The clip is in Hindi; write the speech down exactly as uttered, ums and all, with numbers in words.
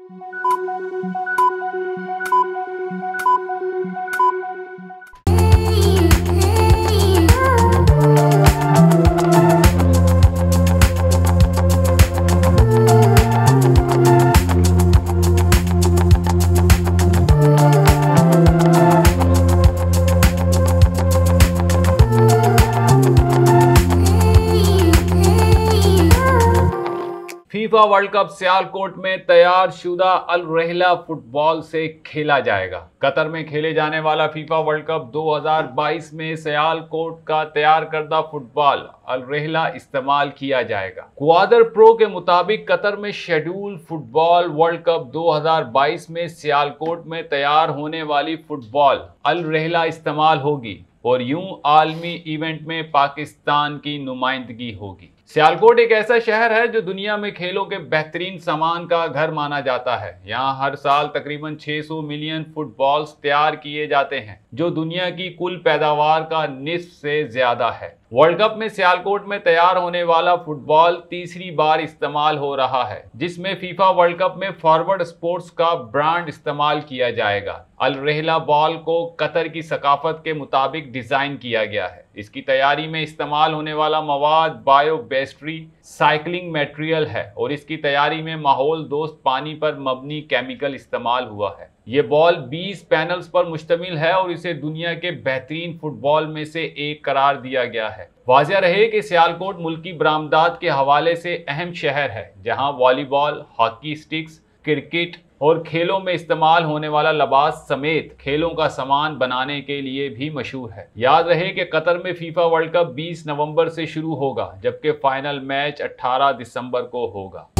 फीफा वर्ल्ड कप सियालकोट में तैयार शुदा अल रहला फुटबॉल से खेला जाएगा। कतर में खेले जाने वाला फीफा वर्ल्ड कप दो हज़ार बाईस में सियालकोट का तैयार करदा फुटबॉल अल रहला इस्तेमाल किया जाएगा। क्वादर प्रो के मुताबिक कतर में शेड्यूल फुटबॉल वर्ल्ड कप दो हज़ार बाईस में सियालकोट में तैयार होने वाली फुटबॉल अल रहला इस्तेमाल होगी और यूं आलमी इवेंट में पाकिस्तान की नुमाइंदगी होगी। सियालकोट एक ऐसा शहर है जो दुनिया में खेलों के बेहतरीन सामान का घर माना जाता है। यहाँ हर साल तकरीबन छह सौ मिलियन फुटबॉल्स तैयार किए जाते हैं, जो दुनिया की कुल पैदावार का निस्फ से ज्यादा है। वर्ल्ड कप में सियालकोट में तैयार होने वाला फुटबॉल तीसरी बार इस्तेमाल हो रहा है, जिसमें फीफा वर्ल्ड कप में फॉरवर्ड स्पोर्ट्स का ब्रांड इस्तेमाल किया जाएगा। अल रहला बॉल को कतर की सकाफत के मुताबिक डिजाइन किया गया है। इसकी तैयारी में इस्तेमाल होने वाला मवाद बायोबेस्ट्री साइक्लिंग मटेरियल है और इसकी तैयारी में माहौल दोस्त पानी पर मबनी केमिकल इस्तेमाल हुआ है। ये बॉल बीस पैनल्स पर मुश्तमिल है और इसे दुनिया के बेहतरीन फुटबॉल में से एक करार दिया गया है। वाज़िया रहे कि सियालकोट मुल्की बरामदात के हवाले से अहम शहर है, जहां वॉलीबॉल, हॉकी स्टिक्स, क्रिकेट और खेलों में इस्तेमाल होने वाला लिबास समेत खेलों का सामान बनाने के लिए भी मशहूर है। याद रहे कि कतर में फीफा वर्ल्ड कप बीस नवंबर से शुरू होगा, जबकि फाइनल मैच अठारह दिसंबर को होगा।